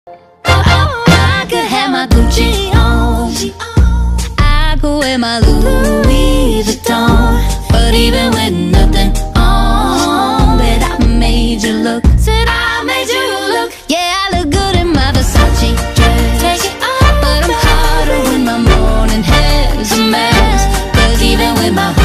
I could have my Gucci on, I could wear my Louis Vuitton, but even with nothing on, bet I made you look. Said I made you look. Yeah, I look good in my Versace dress. Take it off, but I'm hotter when my morning hair's a mess. 'Cause even with my